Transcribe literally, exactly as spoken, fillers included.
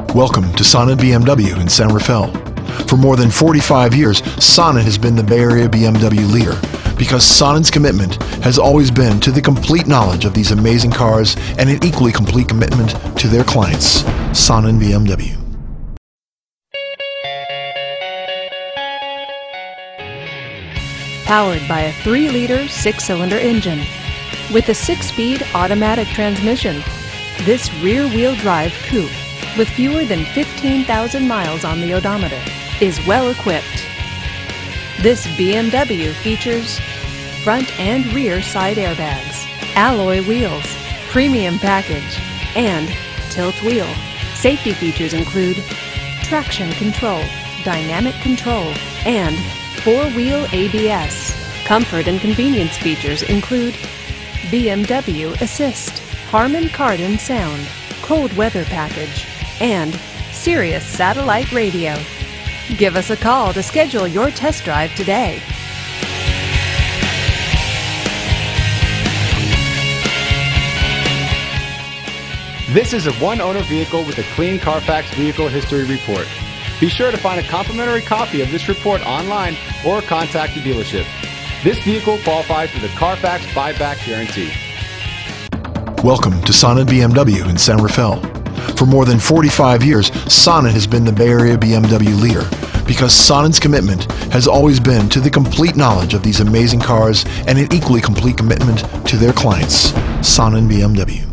Welcome to Sonnet B M W in San Rafael. For more than forty-five years, Sonnet has been the Bay Area B M W leader because Sonnet's commitment has always been to the complete knowledge of these amazing cars and an equally complete commitment to their clients. Sonnet B M W. Powered by a three liter six-cylinder engine with a six-speed automatic transmission, this rear-wheel drive coupe with fewer than fifteen thousand miles on the odometer is well equipped. This B M W features front and rear side airbags, alloy wheels, premium package, and tilt wheel. Safety features include traction control, dynamic control, and four-wheel A B S. Comfort and convenience features include B M W Assist, Harman Kardon sound, cold weather package, and Sirius satellite radio. Give us a call to schedule your test drive today. This is a one-owner vehicle with a clean Carfax Vehicle History Report. Be sure to find a complimentary copy of this report online or contact the dealership. This vehicle qualifies for the Carfax Buyback Guarantee. Welcome to Sonnet B M W in San Rafael. For more than forty-five years, Sonnet has been the Bay Area B M W leader because Sonnet's commitment has always been to the complete knowledge of these amazing cars and an equally complete commitment to their clients. Sonnet B M W.